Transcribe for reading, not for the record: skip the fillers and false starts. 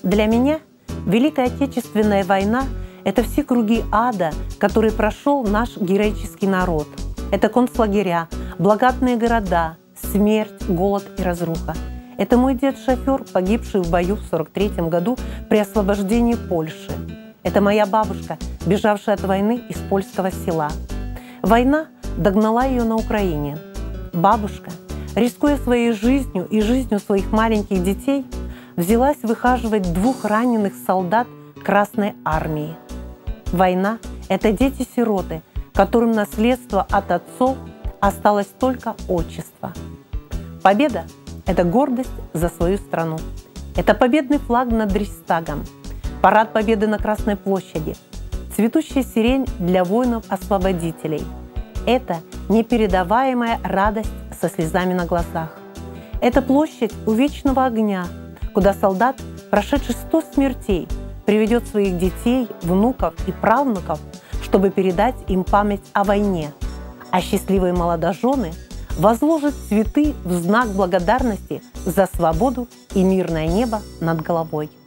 Для меня Великая Отечественная война – это все круги ада, которые прошел наш героический народ. Это концлагеря, благодатные города, смерть, голод и разруха. Это мой дед-шофер, погибший в бою в 1943 году при освобождении Польши. Это моя бабушка, бежавшая от войны из польского села. Война догнала ее на Украине. Бабушка, рискуя своей жизнью и жизнью своих маленьких детей, взялась выхаживать 2 раненых солдат Красной Армии. Война – это дети-сироты, которым наследство от отцов осталось только отчество. Победа – это гордость за свою страну. Это победный флаг над Рейхстагом, парад победы на Красной площади, цветущая сирень для воинов-освободителей. Это непередаваемая радость со слезами на глазах. Это площадь у вечного огня, куда солдат, прошедший 100 смертей, приведет своих детей, внуков и правнуков, чтобы передать им память о войне, а счастливые молодожены возложат цветы в знак благодарности за свободу и мирное небо над головой.